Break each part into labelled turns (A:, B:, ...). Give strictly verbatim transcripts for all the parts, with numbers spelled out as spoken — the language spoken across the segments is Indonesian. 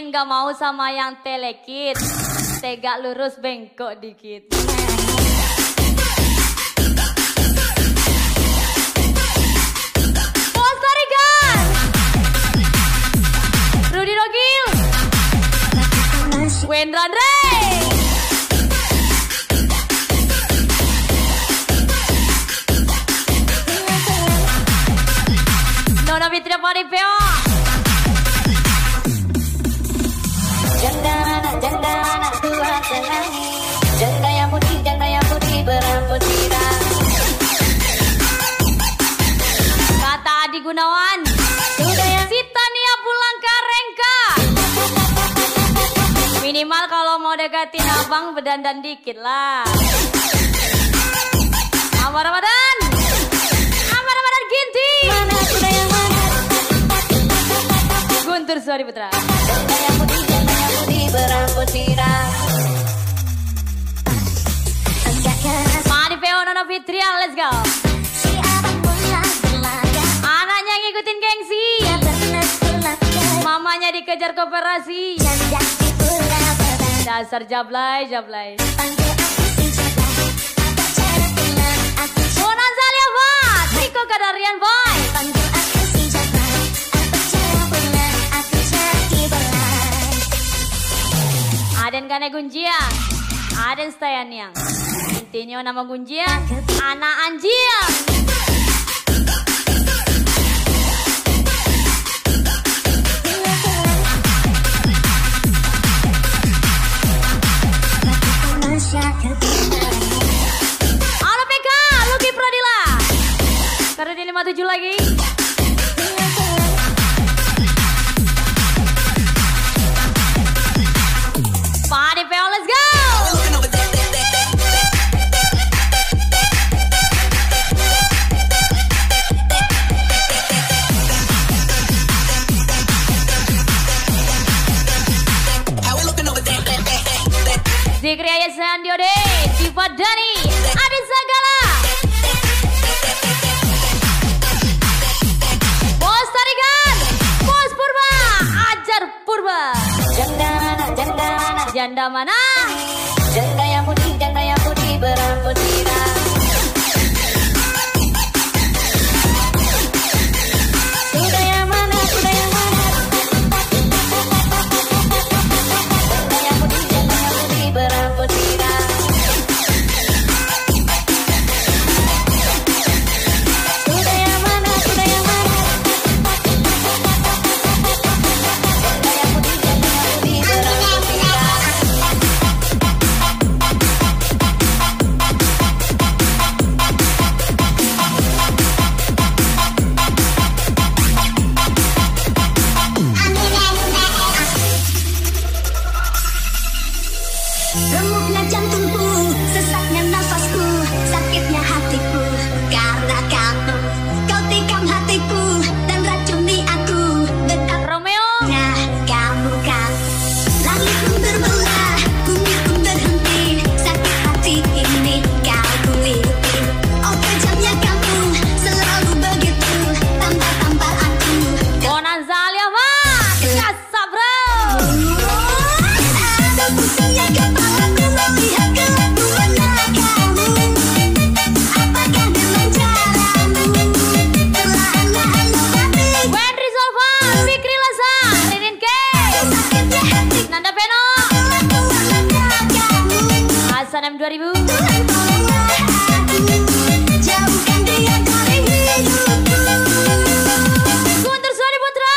A: yakin gak mau sama yang telekit, tegak lurus bengkok dikit. Postarikan Rudy Rogil, Wendra Andre, Nona Fitria Paripeo.
B: Janda anak, janda anak tua senangi, janda yang putih, janda yang putih berambut pirang.
A: Kata Adi Gunawan, si Tania pulang ke Rengka. Minimal kalau mau deketin abang berdandan dikit lah. Amar Ramadan, Amar Ramadan Ginti,
B: Mana kuda yang mana?
A: Guntur Suari Putra.
B: Janda yang putih, janda yang putih berambut pirang. Enggak keras.
A: Madi Peo Nona Fitria, let's go.
B: Si abang pulang berlaga,
A: Anaknya ngikutin gengsi,
B: dia bernas berlaga.
A: mamanya dikejar koperasi.
B: Janda di pulau berbeda.
A: Dasar jablay, jablay.
B: Panggil aku si janda, apa cara pulang aku janda.
A: Bonanza Liavat, Riko Kadarian Boy.
B: Panggil aku si janda, apa cara pulang aku jadi belai.
A: Aden Kane Gunjiang, Aden Stayaniang. Intinya nama Gunjiang, anak anjiang. Halo P K, Lucky Pradila. Karena di lima tujuh lagi. Padi Peo, let's go. Zikri Ayasan Diode, Diva Dani, Adi Sagala. Bos Tarigan, Bos Purba, Ajar Purba.
B: Janda anak, janda anak,
A: Janda mana?
B: janda yang putih, janda yang putih berambut pirang. Kuda yang mana, kuda yang mana? Janda yang putih, janda yang putih berambut pirang. Kuda yang mana, kuda yang mana? Janda yang putih, janda yang putih berambut pirang. Remuknya jantungku, sesaknya nafasku, sakitnya hatiku. Karena kamu, kau tikam hatiku dan racuni aku. Betapa
A: Romeo,
B: kamu kan langit pun terbelah, bumi pun berhenti. Sakit hati ini kau kuliti. Oh kejamnya kamu, selalu begitu. Tampar-tampar aku.
A: Bonanza Liavat, Kasa bro.
B: Ada pusingnya kepalaku melihat kelakuannya kamu. Apakah dengan caramu perlahan-lahan mengobati
A: Wendri Solva, Fikri Lasa, Ririn K,
B: sakitnya hati
A: Nanda Peno,
B: kelakuannya kamu?
A: Hasan M dua ribu.
B: Tuhan tolonglah aku, jauhkan dia dari hidupku.
A: Guntur Suari Putra.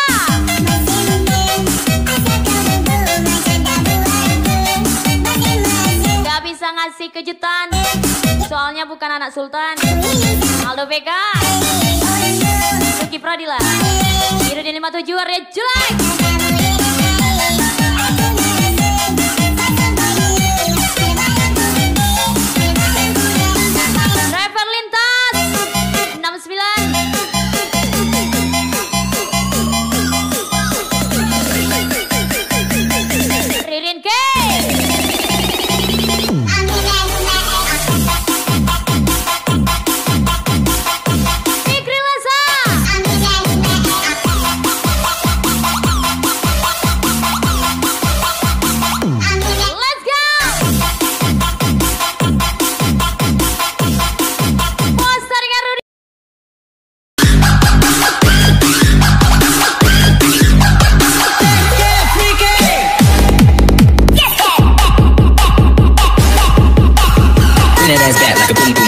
A: Gak bisa ngasih kejutan, soalnya bukan anak sultan. Aldo B K, Lucky Pradila, Iru di lima tujuh, Arya Julai. Driver lintas enam sembilan. Ririn K, Fikri Lasa,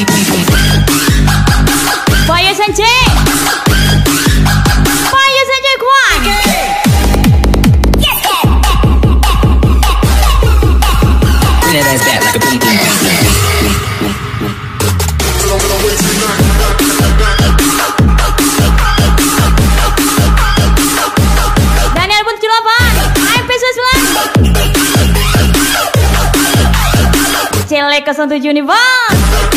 A: Bayu Senjay, Bayu Senjay Kwan.
C: Bring that ass back like a boom boom boom boom boom boom.
A: Daniel pun Ciloban, episode sembilan. Cele nol tujuh nih bang.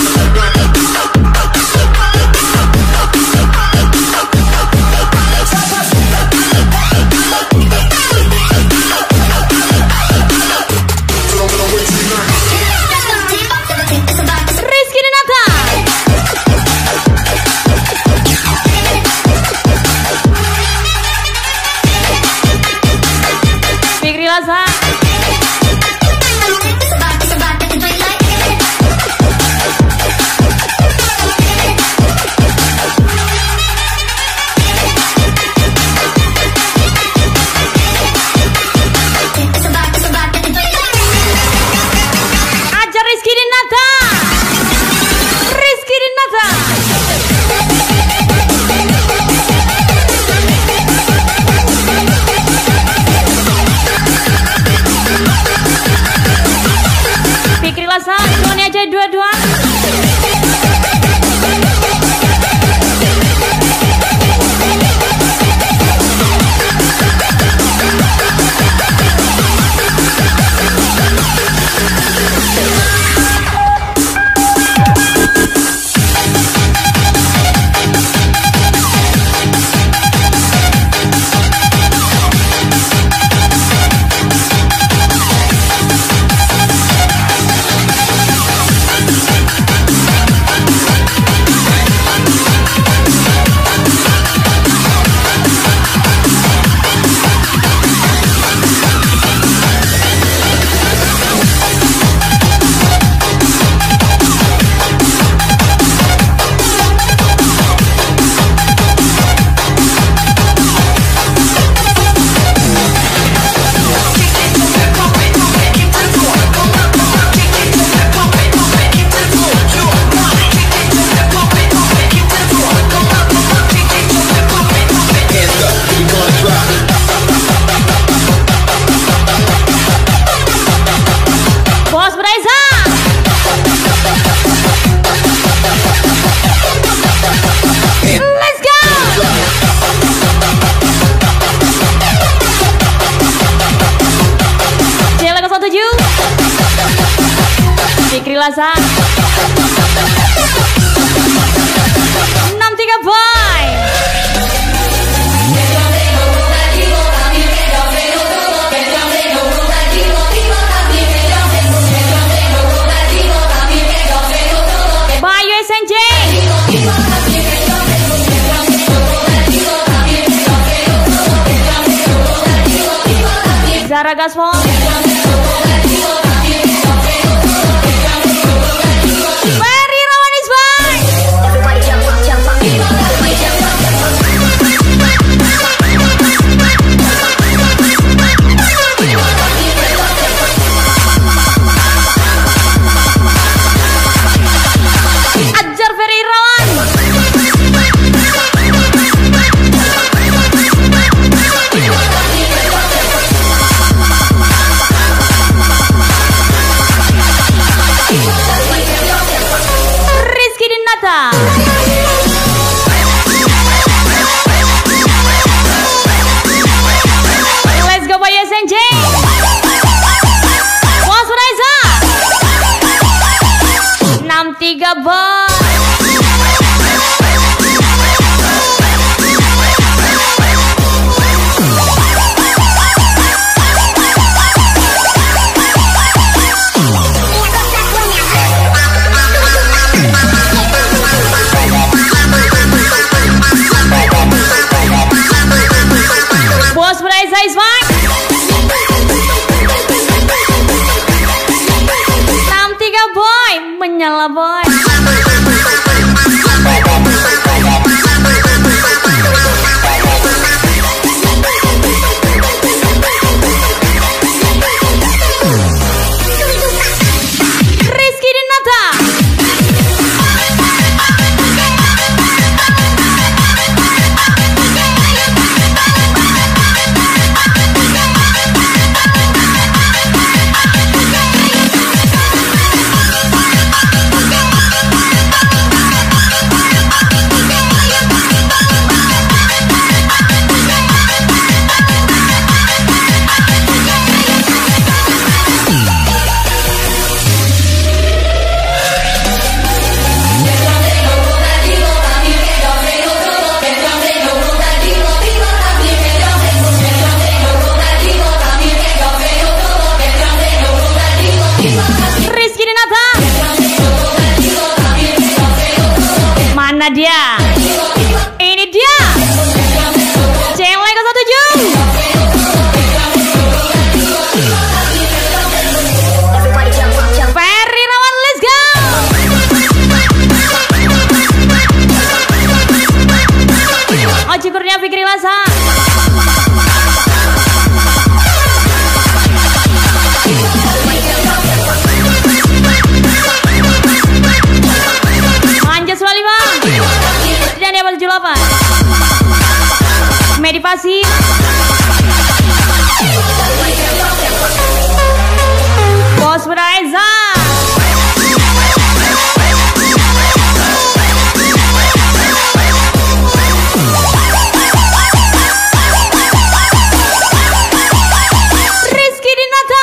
A: Rizky Dinata, Fikri Laza, Ajar Rizky Dinata, Rizky Dinata. Fikri Laza, Tony aja dua-dua. Bos Breza, let's go. Cele nol tujuh, Fikri Laza, enam tiga boy. Bayu S N J, Zara Gaspol, Ferry Rawanis Boy.
B: Everybody jump up, jump up. Everybody jump up.
A: Ajar Ferry Irawan, Mana dia? Ini dia. Cewek nol tujuh. Ferry Rawan, let's go. Oji Kurnia Fikri Lasa. Anjas Walima. Dan dia tujuh delapan. Medipasi. Bos Braiza. Rizky Dinata.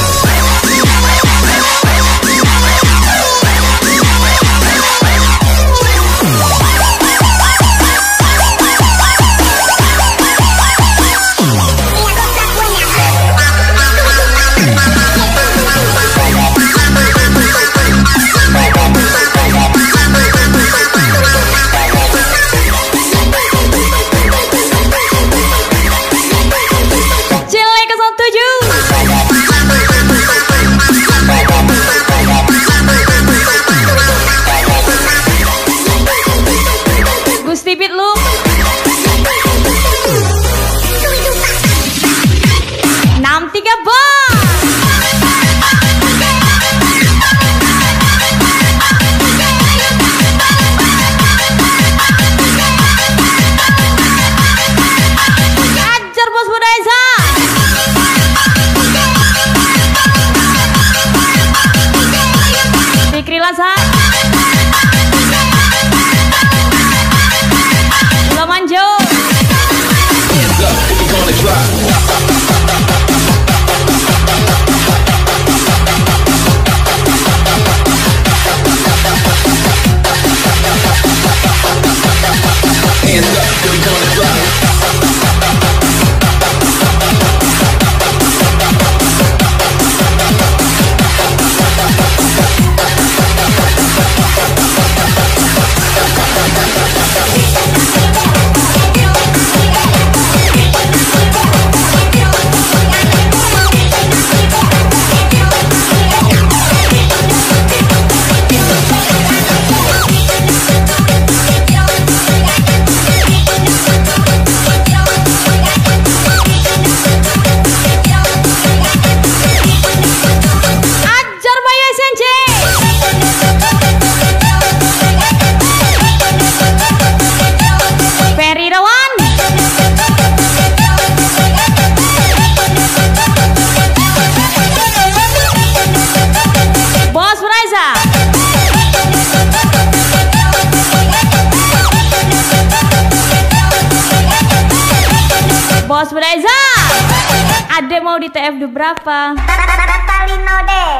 A: Bos Braiza, adek mau di T F D berapa?
B: Natalino deh.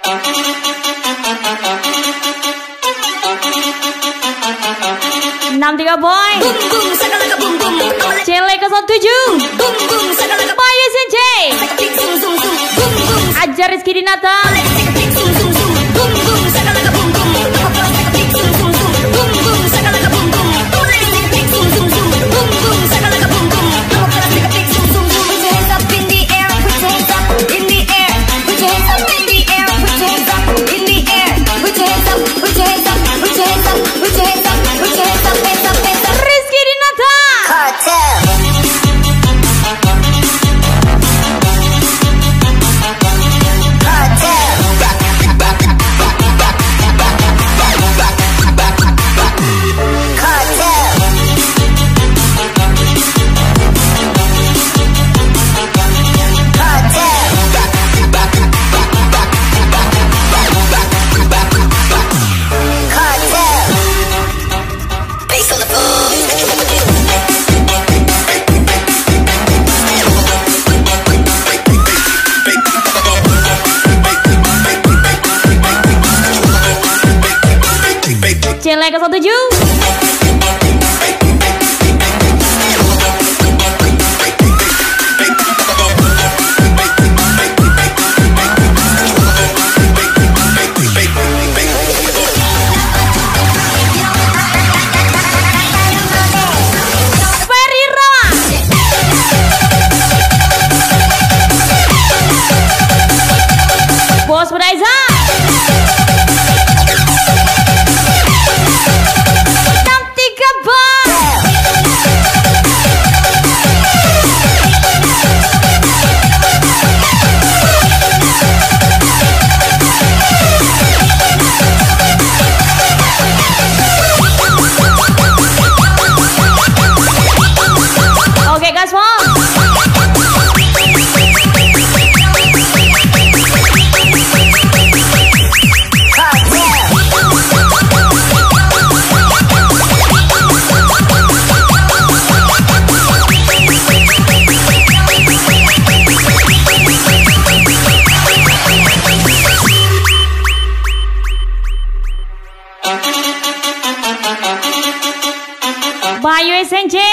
A: enam tiga boy.
B: Bum bum sakalaka bum bum.
A: Cele ke tujuh.
B: Bum bum sakalaka.
A: Bayu Senje.
B: Zum zum zum. Bum bum.
A: Ajar Rizky Dinata.
B: Zum zum zum. Bum bum sakalaka bum bum. Zum zum zum. Bum bum sakalaka bum bum. Zum zum zum. Bum bum sakalaka bum bum. Put your hands up in the air. Put your hands up in the air. Put your hands up in the air. Put your hands up in the air. Put your hands up. Put your hands up. Put your hands up. Put your hands up. Put your hands up. Hands up. Hands up.
A: Rizky Dinata.
B: Cartel.
A: Cele ke tujuh. Bayu S N J.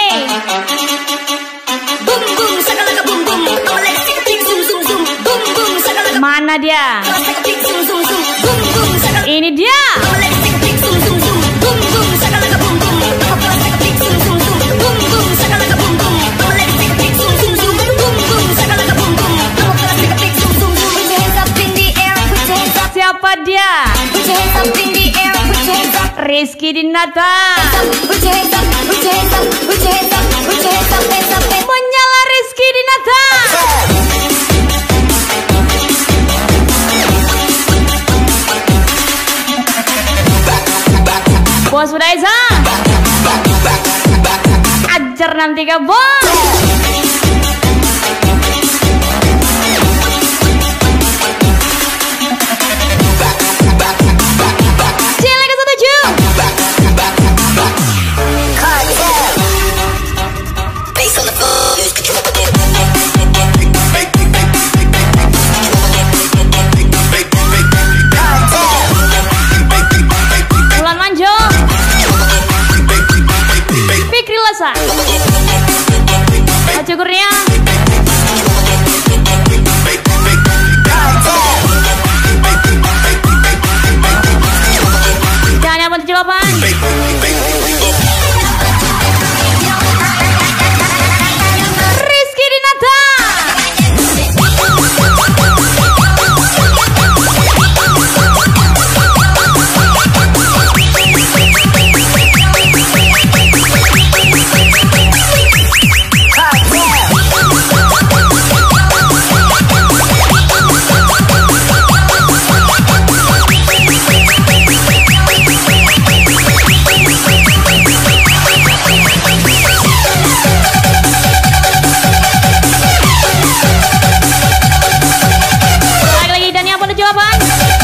B: Boom boom sakalaka boom boom. Oh let's take a pic zoom zoom zoom. Boom boom sakalaka.
A: Mana dia?
B: Let's take a pic zoom zoom zoom. Boom boom sakalaka.
A: Ini dia.
B: Oh let's take a pic zoom zoom zoom. Boom boom sakalaka boom boom. Oh let's take a pic zoom zoom zoom. Boom boom sakalaka boom boom. Oh let's take a pic zoom zoom zoom. Boom boom sakalaka boom boom. Oh let's take a pic zoom zoom zoom. Put your hands up in the air. Put your hands up.
A: Siapa dia?
B: Put your hands up in the air. Put your hands up.
A: Rizky Dinata.
B: Put your hands up. Put your hands up. Put your hands up. Put your hands up. Hands up. Hands up.
A: Menyala Rizky Dinata. Bos Budaiza. Ajar enam tiga bos. Cilik ke tujuh. Bulan Manjo. Fikri Lasa. Maju Kurnia. Jangan yang tujuh delapan. Rizky Dinata. Lagi-lagi dan yang penuh jawaban.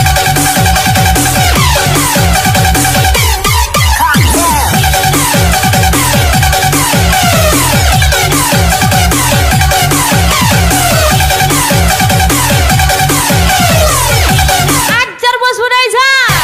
A: Ajar Bos Budaiza.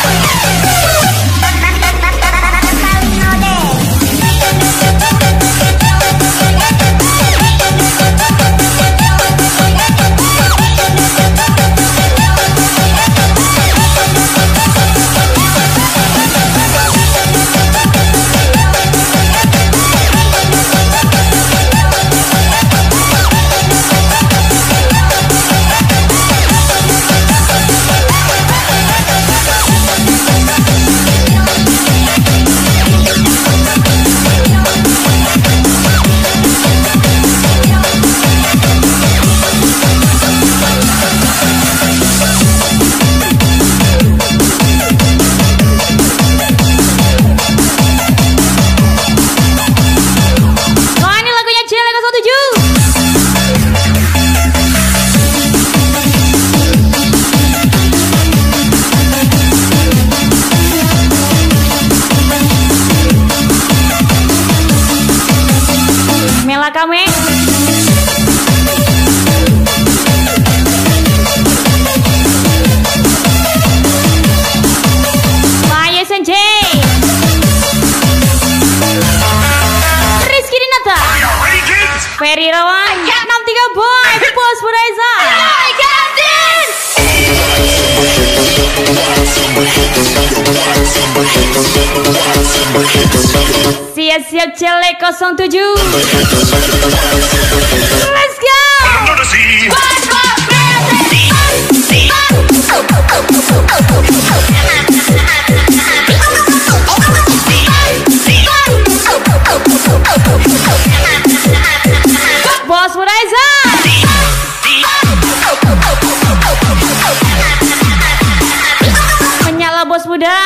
A: Wah, ini lagunya Cilik ke tujuh. Mela Kame. Bayu S N J. Rizky Dinata. Ferry Rawan. enam tiga boy. Bos Budaiza. Siap-siap Cilik nol tujuh. Let's go. Bos Budaiza. Menyala Bos Buda.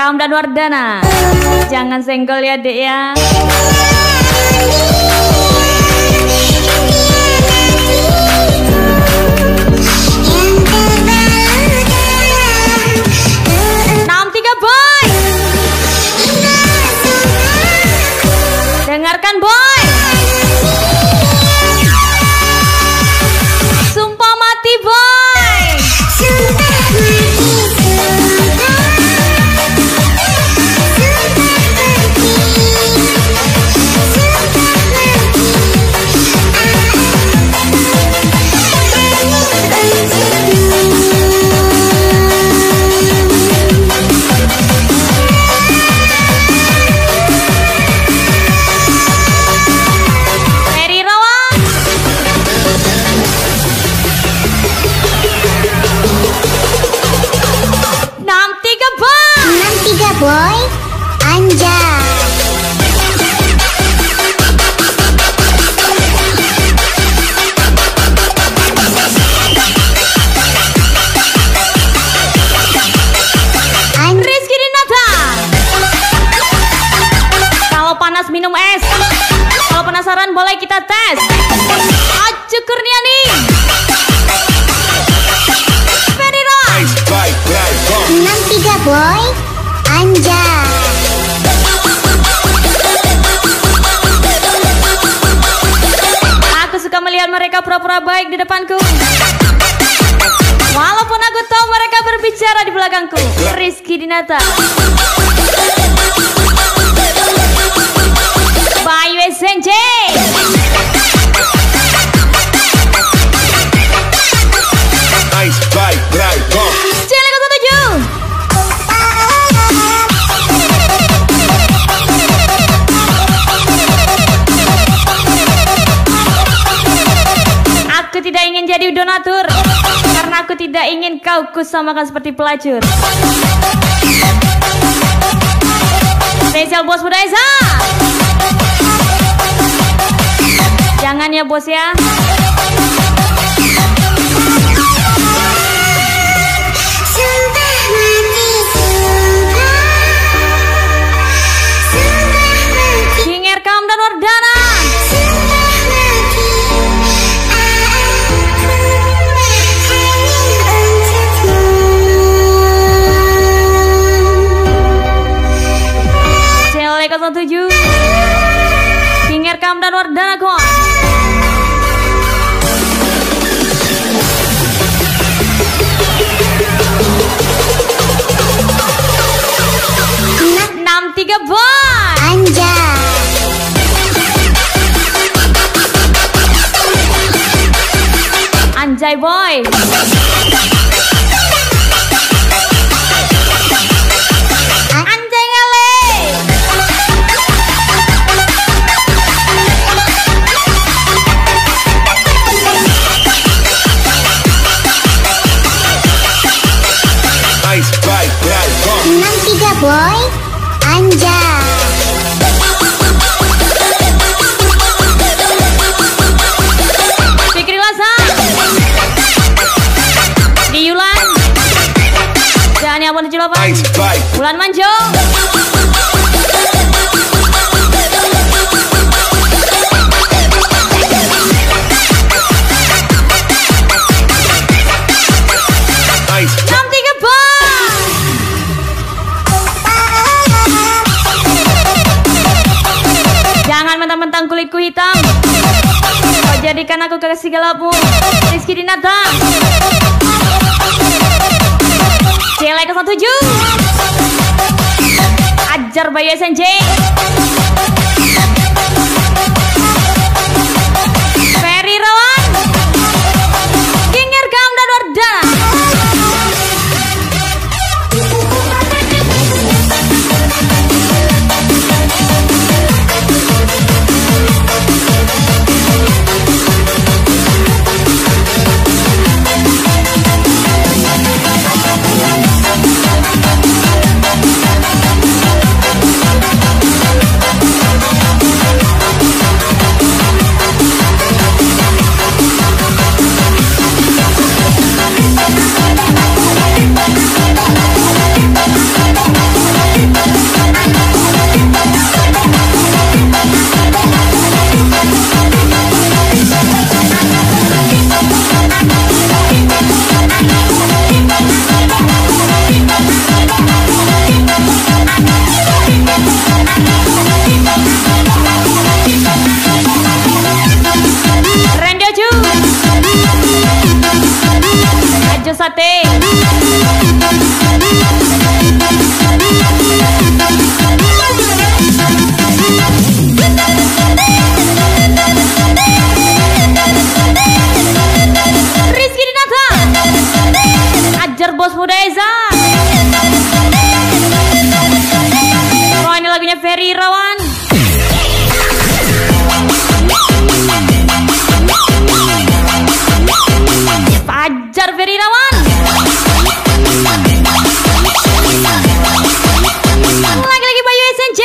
A: Kaum dan Wardana, jangan senggol ya dek ya. enam tiga boy, dengarkan boy. Sumpah mati boy.
B: Boy, anjay.
A: Rizky Dinata. Kalau panas minum es. Kalau penasaran boleh kita tes. Acu Kurniani. Ferira.
B: enam tiga boy. Anjay.
A: Aku suka melihat mereka pura-pura baik di depanku, walaupun aku tahu mereka berbicara di belakangku. Rizky Dinata, Bayu S N J, Cilik ketujuh. Aku tidak ingin jadi donatur, karena aku tidak ingin kau kusamakan seperti pelacur. Spesial bos Buddha Esa. Jangan ya bos ya. Kinger Kaum dan Wardana. nol tujuh Kinger Kaum dan Wardana kok. enam tiga boy.
B: Anjay.
A: Anjay boy. Anjay ngele.
B: enam tiga boy. Anjay.
A: Fikri Lasa. Di Yulan. Jangan ya tujuh delapan. Bulan Manjo. enam tiga boy. Jangan mentang-mentang kulitku hitam kau jadikan aku kekasih gelapmu. Rizky Dinata, Cilik nol tujuh, Ajar Bayu S N J, Ferry Rawan, Kinger Kaum dan Wardana. sate. Rizky Dinata, ajar bos muda Eza. Oh, ini lagunya Ferry Irawan. Fajar Ferry Irawan. Lagi-lagi Bayu S N J.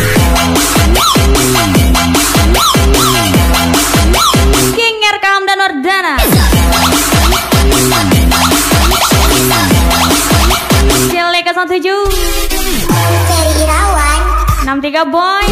A: King Erkam dan Ordana. Sileka satu tujuh.
B: Ferry Irawan.
A: enam tiga boy.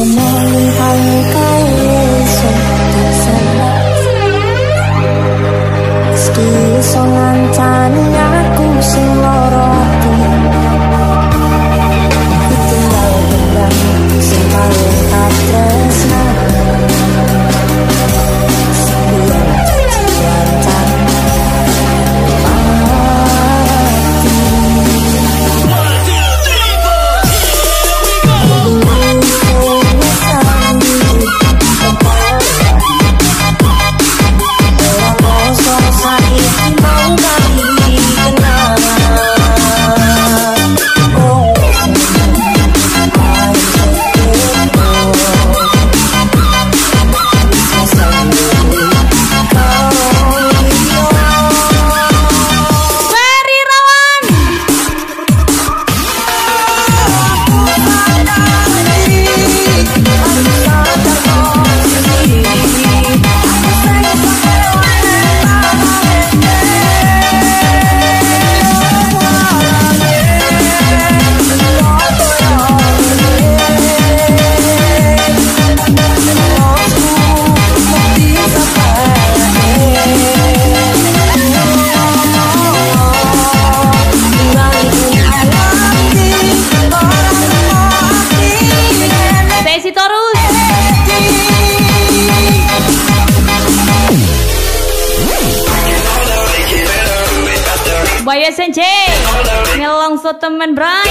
A: Bayu S N J, Ngelongso temen Bray,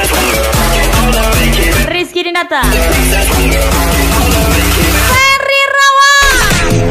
A: Rizky Dinata, Ferry Irawan.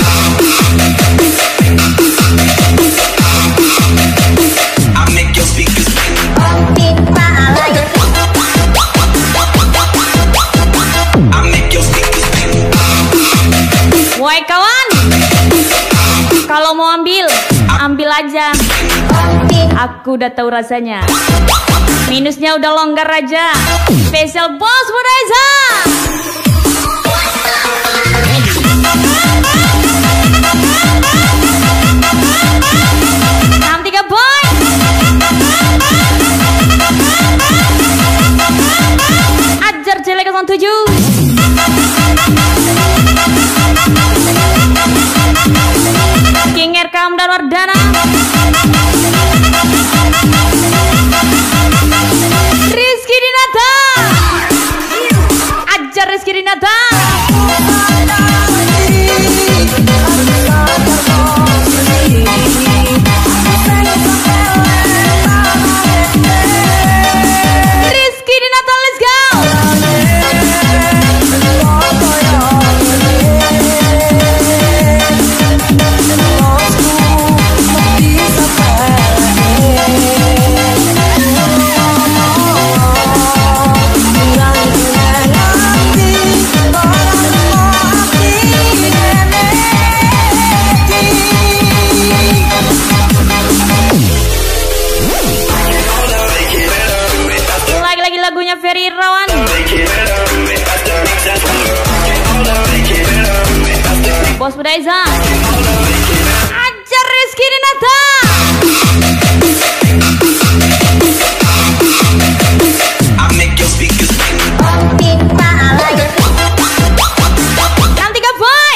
A: Woi kawan, kalau mau ambil, ambil aja. Aku udah tahu rasanya. Minusnya udah longgar aja. Spesial bos muda Eza. enam tiga boy. Ajar Sileka satu tujuh. King Erkam dan Wardana. Rizky Dinata, ajar Rizky Dinata. Rizky Dinata, let's go. Lagunya Ferry Irawan. Bos muda Eza, ajar Rizky Dinata. enam tiga boy.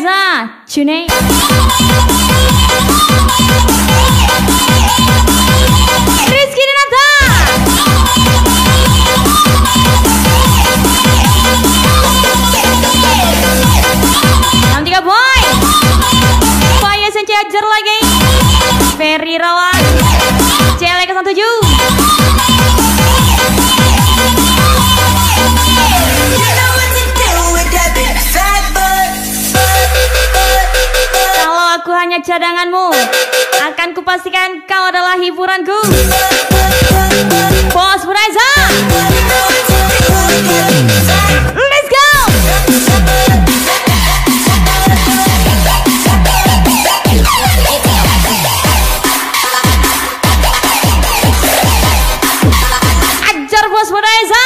A: Reza, June. Rizky Dinata. enam tiga boy. Faya Sence ajar lagi. Ferry Rawan. Celek ke tujuh. Kalau aku hanya cadanganmu, akan kupastikan kau adalah hiburanku. Bos Buraiza. Let's go. Ajar Bos Buraiza.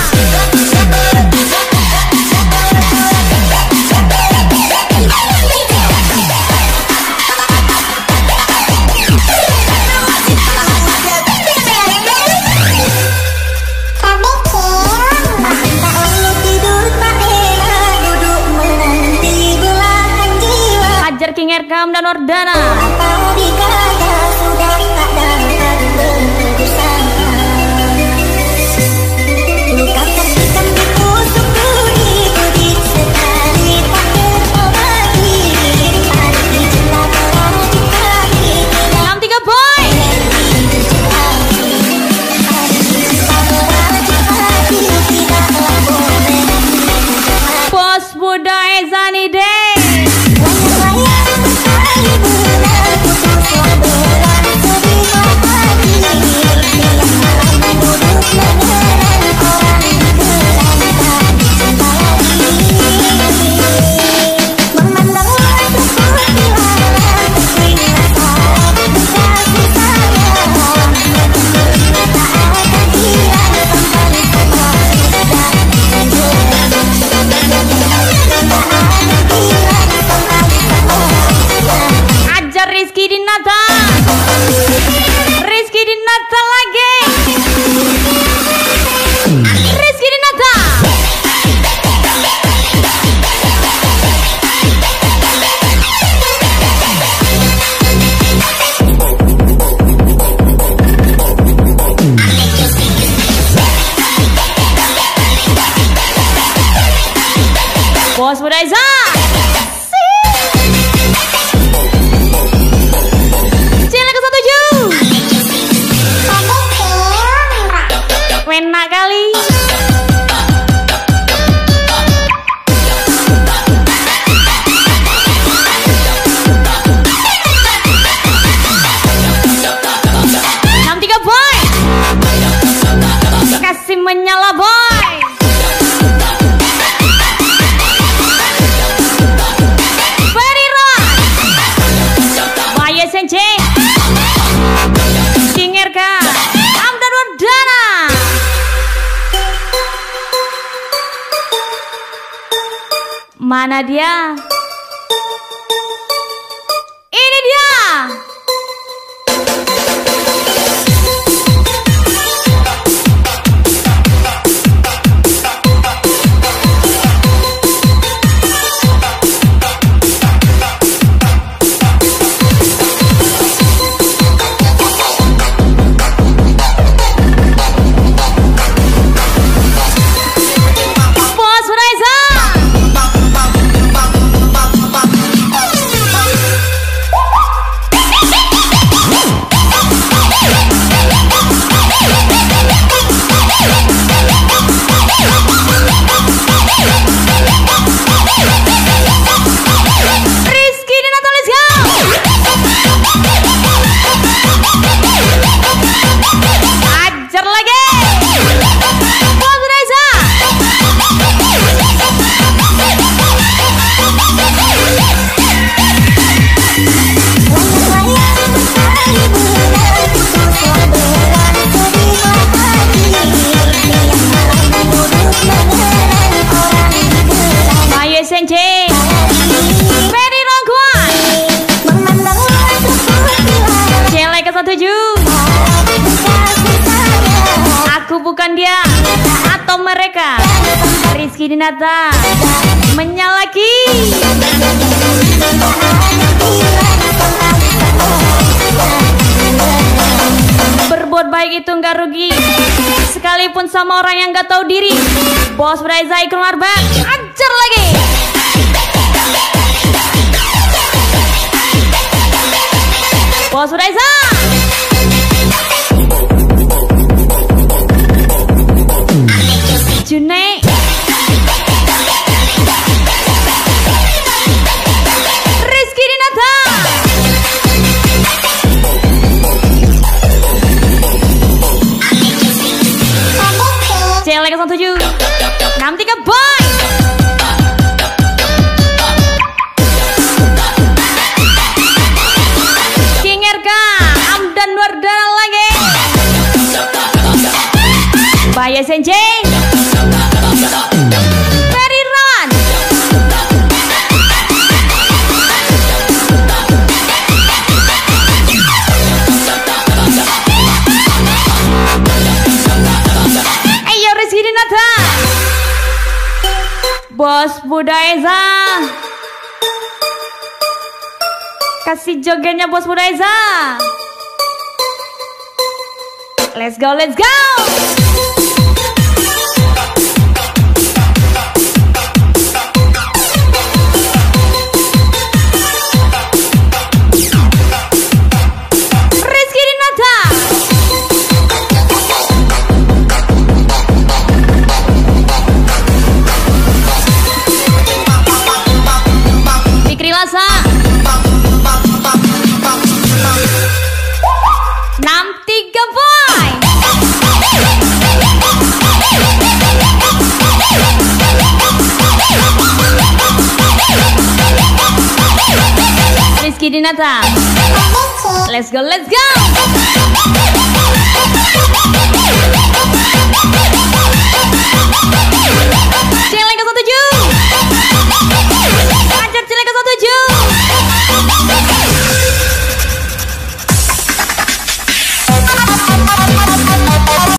A: King Erkam dan Ordana. enam tiga boy. Bos Buddha Ezani Day. Rizky Dinata. Rizky Dinata lagi. Rizky Dinata. Bos Buraiza. Enak kali. enam tiga boy. Kasih menyala boy. Ferira. Faya Sence. King Erka. Amdan Wardana. Mana dia? Ini dia. Bos Buraiza. bukan dia atau mereka. Rizky Dinata menyalaki. Berbuat baik itu nggak rugi, sekalipun sama orang yang nggak tahu diri. Bos Reza Ikram Arbak, ajar lagi. Bos Reza. Junai. Rizky Dinata. Celek satu tujuh enam tiga boy. King R K Amdan Wardana lagi. Bahaya Senjay. Ferry Ron. Ayo Rizky Dinata. Bos Budaiza. Kasih jogetnya Bos Budaiza. Let's go, let's go. Rizky Dinata. Fikri Lasa. enam tiga boy. Rizky Dinata. Let's go, let's go.